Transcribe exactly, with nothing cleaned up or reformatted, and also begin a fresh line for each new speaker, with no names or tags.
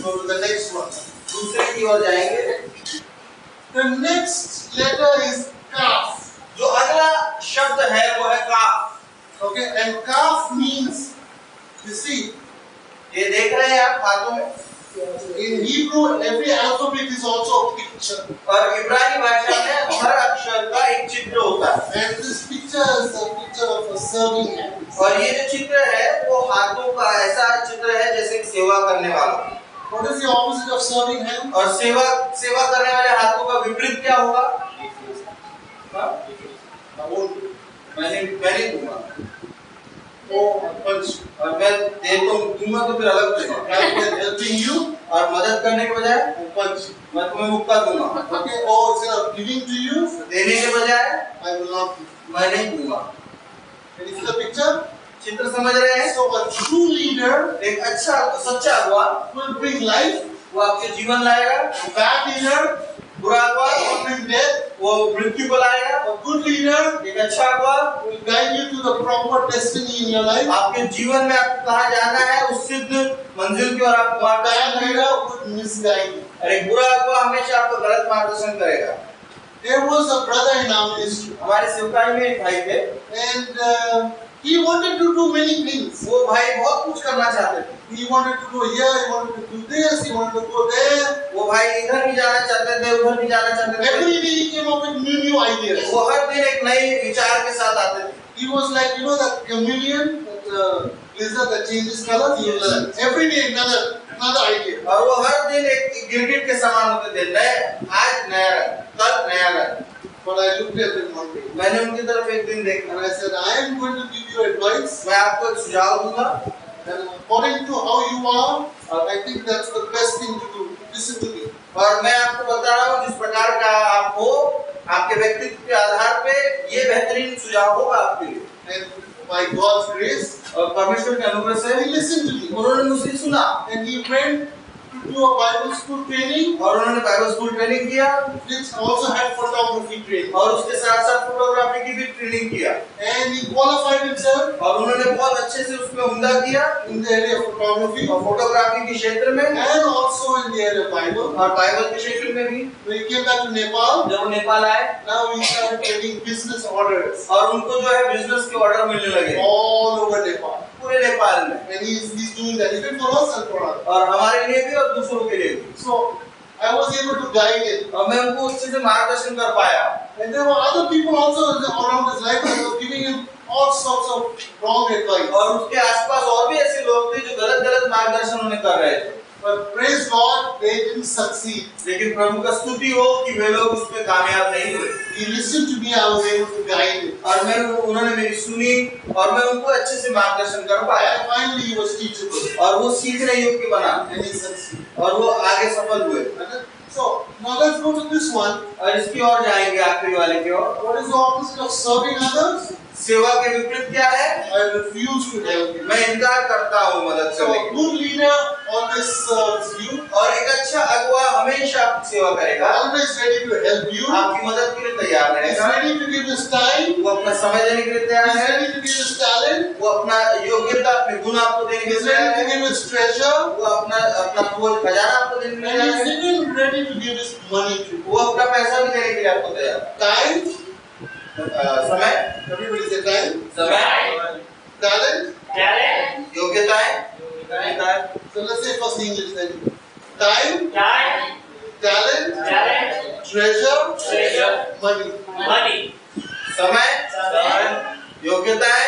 go to the next one.
दूसरे की ओर जाएंगे.
The next letter is Kaf.
जो अगला शब्द है वो है काफ.
Okay, and Kaf means, you see,
ये देख रहे हैं आप हाथों में.
in Hebrew every alphabet is also a picture.
और इब्रानी भाषा में हर अक्षर का एक चित्र होता है.
And this picture is a picture of a serving hand.
और ये जो चित्र है वो हाथों का ऐसा चित्र है जैसे सेवा करने वाला.
What is the opposite of serving hand?
और सेवा सेवा करने वाले हाथों का विपरीत क्या होगा? मैंने मैंने दूंगा. और मैं दे तो दूंगा तो फिर अलग दूंगा.
Helping you
और मदद करने के बजाय
punch.
मैं तुम्हें मुक्का दूंगा.
Okay, or instead of giving to you,
देने के बजाय
I will not give.
मैं नहीं दूंगा.
Can you see the picture?
चित्र समझ रहे हैं?
So a true leader,
एक अच्छा सच्चा अगुवा
will bring life.
वो आपके जीवन लाएगा.
A bad leader
बुरा अगुवा
will bring death.
वो मृत्यु को लाएगा.
A good leader
एक अच्छा अगुवा
will guide you to the proper destiny in your life.
आपके जीवन में आपको कहाँ जाना है उस सिद्ध मंजिल की ओर आपको
A bad
मार्गदर्शन
leader
करेगा.
would misguide you.
और एक बुरा अगुवा हमेशा आपको गलत मार्गदर्शन करेगा.
There was a brother in our ministry,
हमारे सेवकाई में एक भाई थे.
and uh, he wanted to do many things.
वो भाई बहुत कुछ करना चाहते थे.
He wanted to go here, he wanted to do this, he wanted to go there.
वो भाई इधर भी जाना चाहते थे उधर भी जाना चाहते थे.
Every day he came up with new new ideas.
वो हर दिन एक नए विचार के साथ आते थे.
He was like, you know, that chameleon, that uh, lizard that changes color. He was like, every day another another idea.
और वो हर दिन एक गिरगिट के समान होते थे. नए आज नया रंग, कल नया रंग.
But I looked at him one day
मैंने उनकी तरफ एक दिन देखा.
and I said, I am going to give you advice.
मैं आपको एक सुझाव दूंगा.
And according to how you are, I think that's the best thing to do. Listen to me.
और मैं आपको बता रहा हूँ जिस प्रकार का आप हो आपके व्यक्तित्व के आधार पे ये बेहतरीन सुझाव होगा आपके लिए.
And by God's grace,
और परमेश्वर के अनुग्रह से
he listened to me.
उन्होंने मुझसे सुना.
And he went to do a Bible school training,
और उन्होंने बाइबल स्कूल ट्रेनिंग किया.
which also had photography training.
और उसके साथ साथ फोटोग्राफी की भी ट्रेनिंग किया.
And he qualified himself
और उन्होंने बहुत अच्छे से उसमें उम्दा किया.
in the area of photography
और फोटोग्राफी के क्षेत्र में
and also in the area of Bible.
और बाइबल के क्षेत्र में भी.
When he came back to Nepal,
जब वो नेपाल आए
now he started getting business orders
और उनको जो है बिजनेस के ऑर्डर मिलने लगे
all over Nepal.
पूरे नेपाल में.
And he's, he's doing that even for us and for others.
और हमारे लिए भी और दूसरों के लिए भी.
So I was able to guide him.
और मैं उनको अच्छे से मार्गदर्शन कर पाया.
And there were other people also around his life that were giving him all sorts of wrong advice.
और उसके आसपास और भी ऐसे लोग थे जो गलत गलत मार्गदर्शन उन्हें कर रहे थे.
But praise God, they didn't succeed.
लेकिन प्रभु का स्तुति हो कि वे लोग उसमें कामयाब नहीं हुए.
He listened to me, I was able to guide him.
और मैं उन्होंने मेरी सुनी और मैं उनको अच्छे से मार्गदर्शन कर पाया.
And finally he was teachable.
और वो सीखने योग्य बना.
And he succeeded.
और वो आगे सफल हुए.
So now let's go to this one.
और इसकी ओर जाएंगे आखिरी वाले की ओर.
What is the opposite of serving others?
सेवा के विपरीत क्या है?
I refuse to help you.
मैं इनकार करता हूँ मदद
So
करने
a
की.
good leader always serves you.
और एक अच्छा अगुवा हमेशा आपकी सेवा करेगा.
Always ready to help you.
आपकी मदद के लिए तैयार
He's
रहेगा.
ready to give his time.
वो अपना समय देने के लिए तैयार
He's
है.
ready to give his talent.
वो अपना योग्यता अपने गुण आपको देने के
He's
लिए तैयार
ready to
है.
give his treasure.
वो अपना अपना पूरा खजाना आपको देने के लिए
And
तैयार
he's
है.
even ready to give his money to you.
वो अपना पैसा भी देने के लिए आपको तैयार है.
Time.
समय,
Everybody say time.
समय,
Talent.
Talent.
योग्यताएं.
So let's say first English then. Time.
Time.
Talent.
Talent.
Treasure.
Treasure.
Money.
Money.
समय,
समय.
योग्यताएं